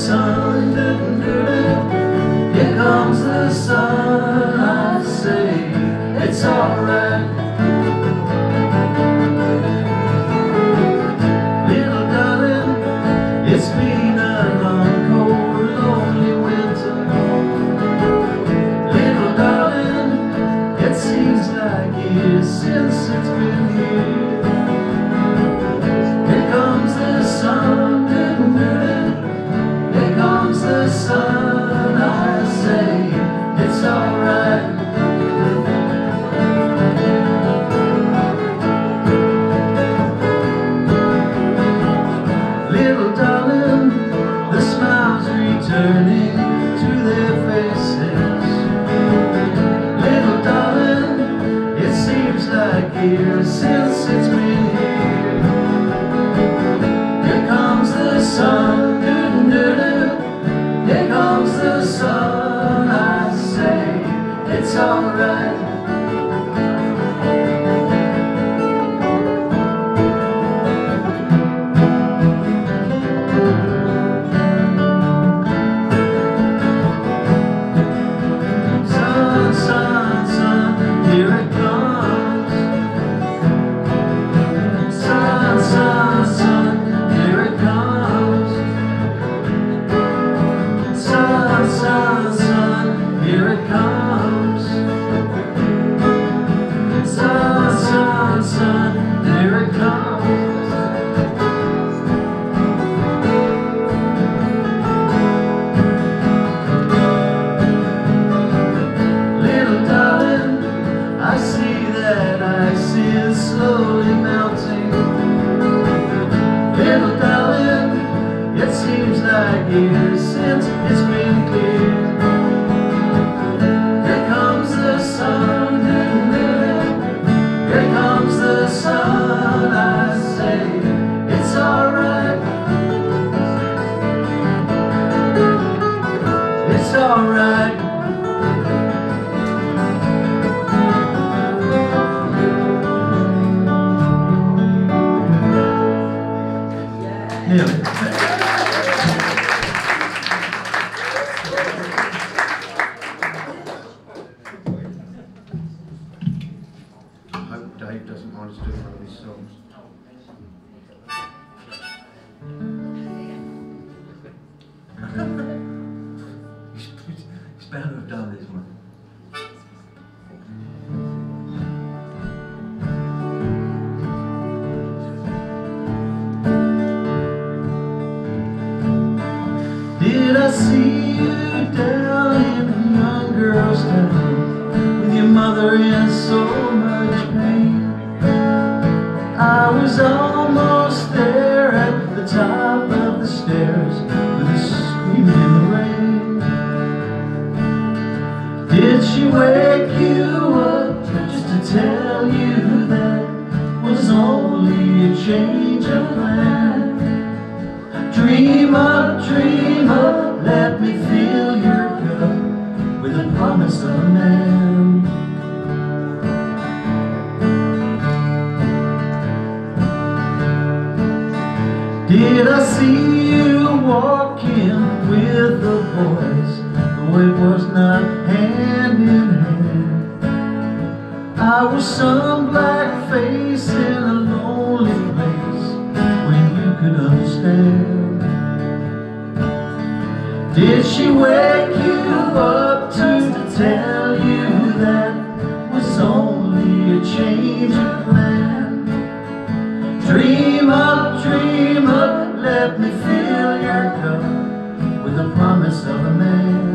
sun, here comes the sun. I say it's alright. Little darling, it's been a long, cold, lonely winter. Little darling, it seems like years since it's been here. Here comes the sun, here comes the sun. I say it's alright. Little darling, the smiles returning to their faces. Little darling, it seems like years since it's been here. Here comes the sun, here comes the sun. I say it's alright. Sun, sun, sun, here it comes. Sun, sun, sun, here it comes. Sun, sun, sun, here it comes. Sun, sun, sun, here it comes. Little darling, I see that ice is slowly melting. Little darling, it seems like years since it's been clear. Here comes the sun, here comes the sun. I say it's alright. It's alright. Yeah. I hope Dave doesn't mind us doing one of his songs. He's bound to have done this one. Did I see you down in a young girl's town with your mother in so much pain? I was almost there at the top of the stairs with her screaming in the rain. Did she wake you up just to tell you that was only a change of plan? Dream up, let me fill your cup with the promise of a man. Did I see you walking with the boys, though it was not hand in hand? I was some black face in a lonely place when you could understand. Did she wake you up to tell you that was only a change of plan? Dream up, let me fill your cup with the promise of a man.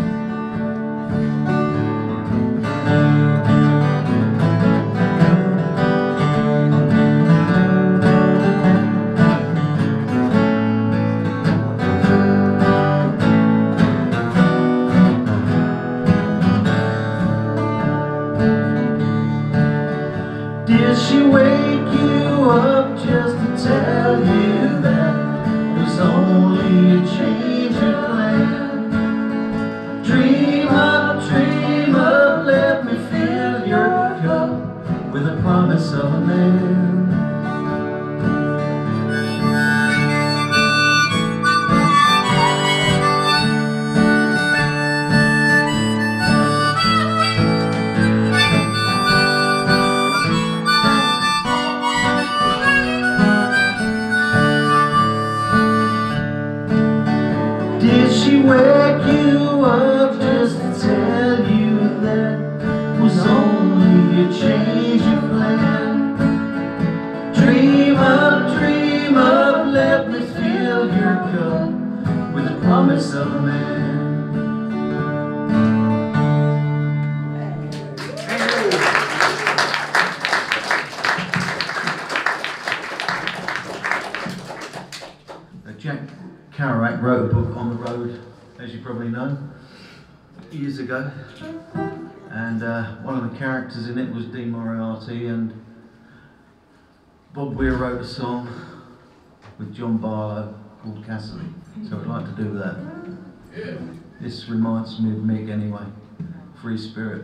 Did she wake you up just to tell you that it was only a change of plan? America with the promise of a man. Jack Kerouac wrote a book on the road, as you probably know, years ago, and one of the characters in it was Dean Moriarty, and Bob Weir wrote a song with John Barlow called Cassidy, so I'd like to do that. Yeah. This reminds me of Mick anyway, Free Spirit.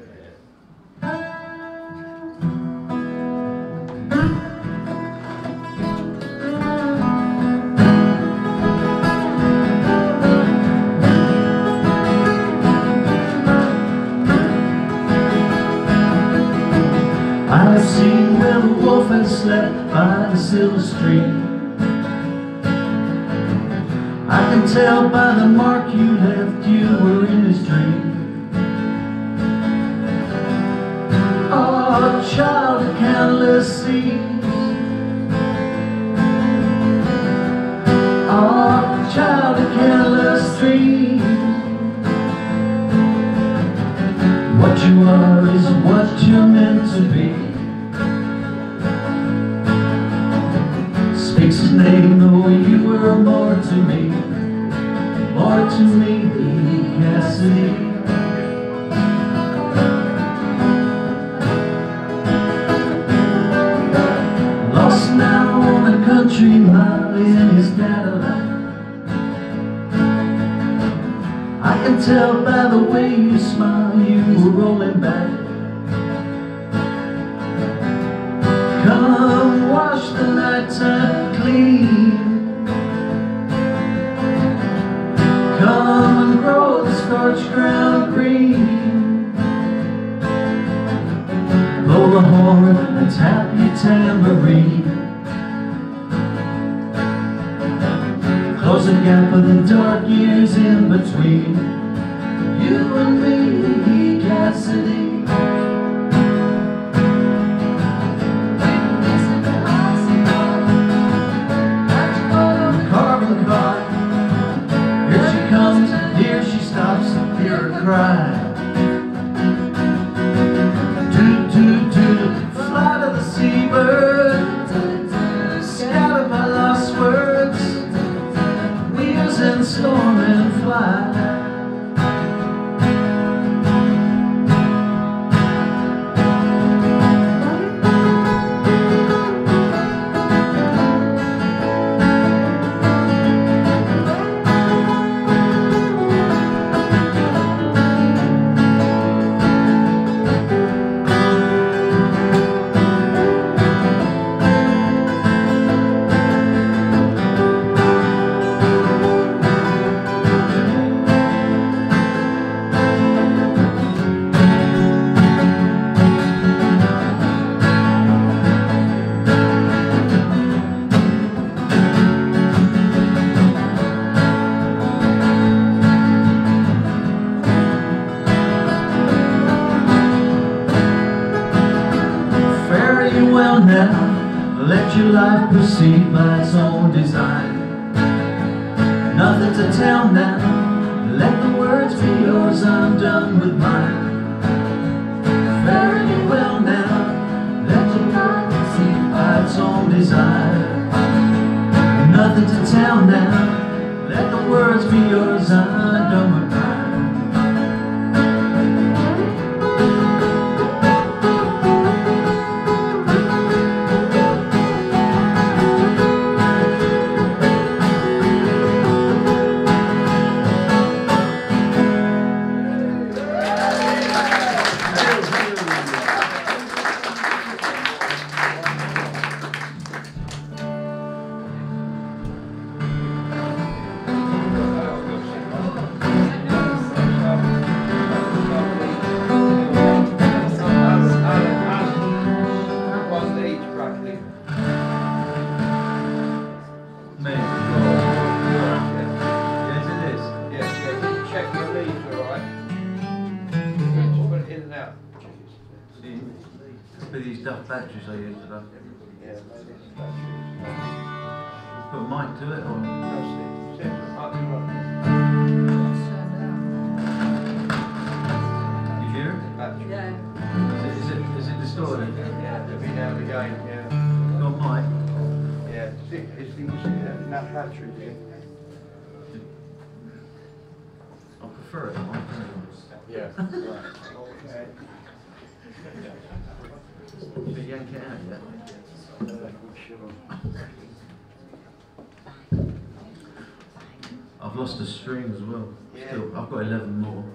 I've seen where the wolf has slept by the silver stream. I can tell by the mark you left, you were in his dream. Oh, child of countless seas. Oh, child of countless dreams. What you are is what you're meant to be. Speaks his name, though you were more to me, Cassidy. Lost now on a country mile in his Cadillac. I can tell by the way you smile, you were rolling back. Come wash the nighttime clean. Come and grow the scorched ground green. Blow the horn and tap your tambourine. Close the gap of the dark years in between you and me, Cassidy. Carbon caught. Here she comes, here she stops, hear her cry. Toot, toot, toot, fly to the seabird. Scattered by lost words, wheels and storm and fly. Well now, let your life proceed by its own design. Nothing to tell now, let the words be yours, I'm done with mine. Fare you well now, let your life proceed by its own design. Nothing to tell now, let the words be yours, I'm done with mine. These duff batteries I use today. Yeah, batteries. Put a mic to it or? You hear it? Yeah. Is it distorted? Yeah, every now and again, yeah. Got mic? Yeah, it's enough battery, yeah. I prefer it. Yeah. Right. You yank it out yet? I've lost a string as well. Yeah. Still, I've got 11 more.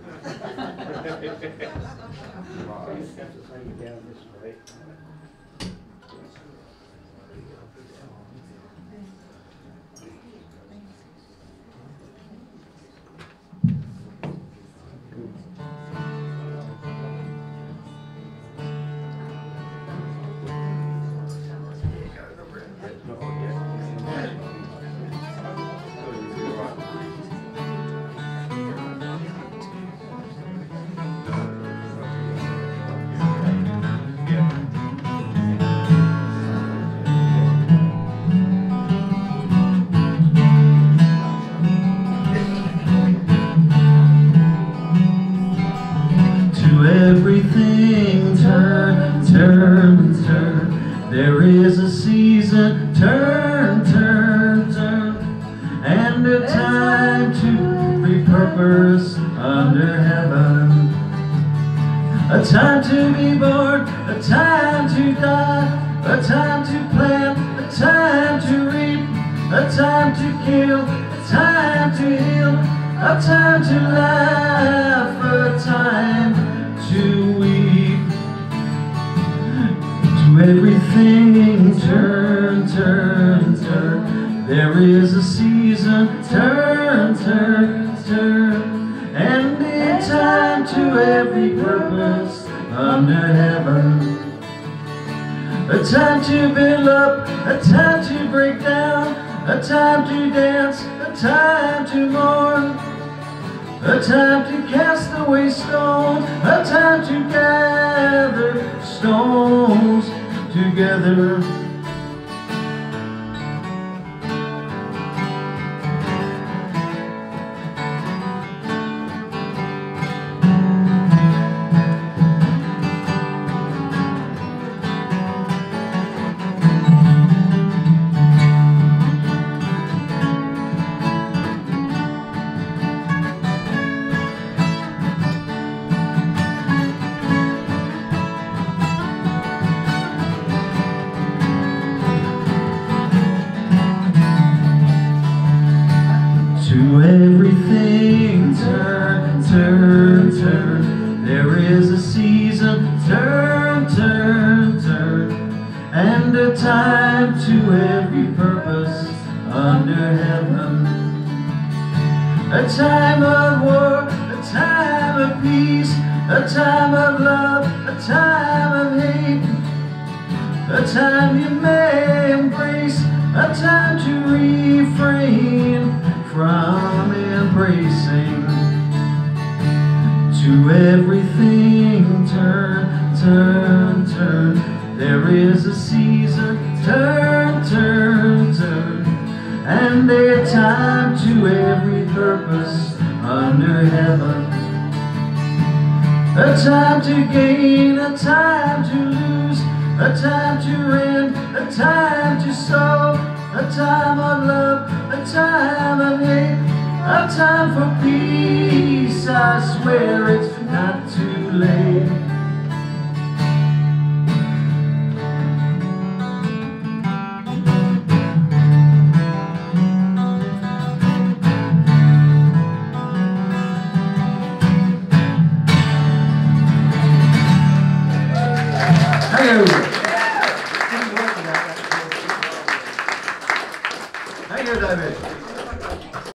Everything turn, turn, turn. There is a season, turn, turn, turn. And a time to repurpose under heaven. A time to be born, a time to die, a time to plant, a time to reap, a time to kill, a time to heal, a time to laugh, a time to weep. To everything turn, turn, turn. There is a season, turn, turn, turn. And a time to every purpose under heaven. A time to build up, a time to break down, a time to dance, a time to mourn, a time to cast away stones, a time to gather stones together. To everything turn, turn, turn. There is a season, turn, turn, turn. And a time to every purpose under heaven. A time of war, a time of peace, a time of love, a time of hate. A time you may embrace, a time to refrain from embracing. To everything turn, turn, turn. There is a season, turn, turn, turn. And a time to every purpose under heaven. A time to gain, a time to lose, a time to rend, a time to sow, a time of love, a time of hate, a time for peace. I swear it's not too late. Hang on, David.